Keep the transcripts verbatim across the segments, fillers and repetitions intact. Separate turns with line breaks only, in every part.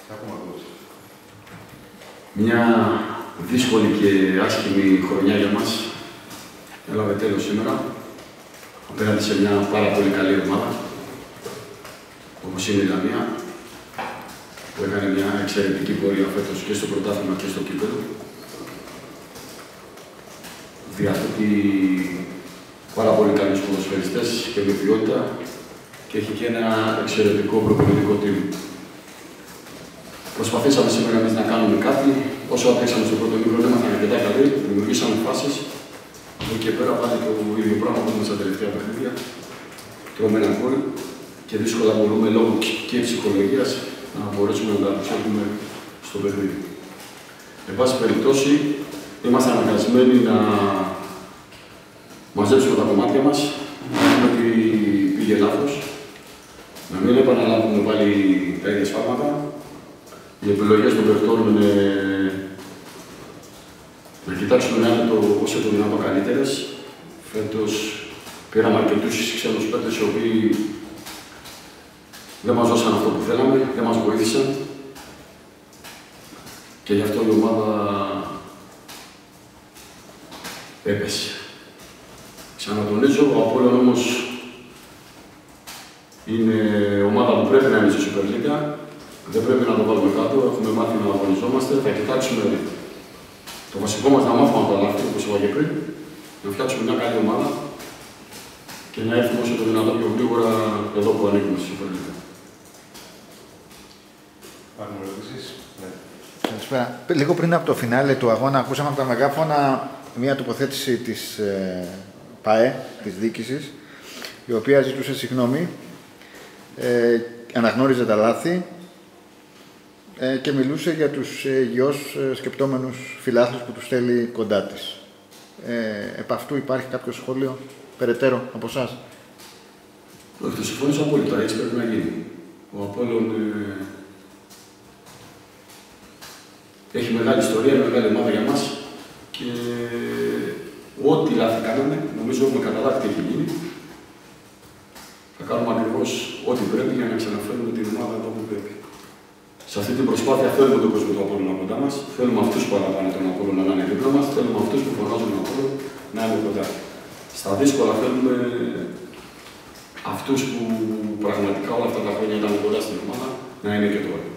Μια δύσκολη και άσχημη χρονιά για μας έλαβε τέλος σήμερα, απέναντι σε μια πάρα πολύ καλή ομάδα, όπως είναι η Λαμία, που έκανε μια εξαιρετική πορεία φέτος και στο πρωτάθλημα και στο κύπελλο. Διαθέτει πάρα πολύ καλούς ποδοσφαιριστές και με ποιότητα και έχει και ένα εξαιρετικό προπονητικό team. Προσπαθήσαμε σήμερα εμείς να κάνουμε κάτι. Όσο αντέξαμε στο πρώτο μήχρονο, ήμασταν αρκετά καλοί, δημιουργήσαμε φάσεις. Από εκεί και πέρα πάλι το ίδιο πράγμα που έχουμε στα τελευταία παιχνίδια. Τρώμε ένα γκολ και δύσκολα μπορούμε λόγω και ψυχολογίας να μπορέσουμε να τα προσέχουμε στο παιχνίδι. Εν πάση περιπτώσει, είμαστε αναγκασμένοι να μαζέψουμε τα κομμάτια μας, να δούμε τι πήγε λάθος, να μην επαναλάβουμε πάλι τα ίδια σφάλματα. Οι επιλογές των παιχτών είναι να κοιτάξουμε να είναι το όσο το δυνατό καλύτερες. Φέτος πήραμε αρκετούς ξένους παίκτες οι οποίοι δεν μας δώσαν αυτό που θέλαμε, δεν μας βοήθησαν και γι' αυτό η ομάδα έπεσε. Ξανατονίζω, ο Απόλλων όμως είναι ομάδα που πρέπει να είναι στη Super League. Δεν πρέπει να το βάλουμε κάτω, έχουμε μάθει να αγωνιζόμαστε. Θα κοιτάξουμε το βασικό μας να μάθουμε από τα λάθη, όπως είπα και πριν, να φτιάξουμε μια καλή ομάδα και να έρθουμε όσο το δυνατόν πιο γρήγορα εδώ που ανήκουμε στη Super League.
Υπάρχουν ερωτήσεις? Ναι.
Καλησπέρα. Λίγο πριν από το φινάλε του αγώνα, ακούσαμε από τα μεγάφωνα μια τοποθέτηση της ε, ΠΑΕ, της διοίκησης, η οποία ζητούσε συγγνώμη, ε, αναγνώριζε τα λάθη ε, και μιλούσε για τους ε, υγιώς ε, σκεπτόμενους φιλάθλους που τους θέλει κοντά της. Ε, επ' αυτού υπάρχει κάποιο σχόλιο περαιτέρω από εσάς?
Όχι, το συμφωνήσω απόλυτα, έτσι πρέπει να γίνει. Ο Απόλλων ε, έχει μεγάλη ιστορία, μεγάλη ομάδα για μας και ό,τι λάθη κάναμε, νομίζω έχουμε καταλάβει τι έχει γίνει. Θα κάνουμε ακριβώς ό,τι πρέπει για να ξαναφέρουμε την ομάδα εδώ που πρέπει. Σε αυτή την προσπάθεια θέλουμε τον κόσμο του Απόλλωνα κοντά μας, θέλουμε αυτούς που παραπάνε τον Απόλλωνα να είναι δίπλα μας, θέλουμε αυτούς που φωνάζουν τον Απόλλωνα να είναι κοντά. Στα δύσκολα θέλουμε αυτούς που πραγματικά όλα αυτά τα χρόνια ήταν κοντά στην ομάδα να είναι και τώρα.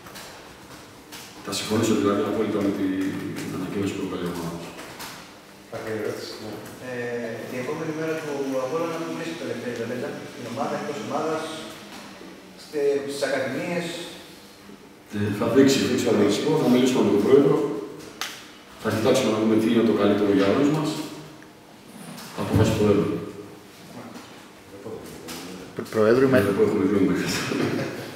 Θα συμφωνήσω δηλαδή απόλυτα με την ανακοίνωση που προκαλεί η ομάδα μας.
Υπάρχει ερώτηση?
Ε, η επόμενη μέρα του Απόλλωνα που βρίσκεται τελευταία βελέτα, την ομάδα εκτός ομάδας, στις ακαδημίες.
Ε, θα δείξει, δείξει ανταγωνιστικό, θα μιλήσουμε με τον Πρόεδρο, θα κοιτάξουμε να δούμε τι είναι το καλύτερο για όλους μας. Θα αποφασίσει το Πρόεδρο.
Προέδρου,
με...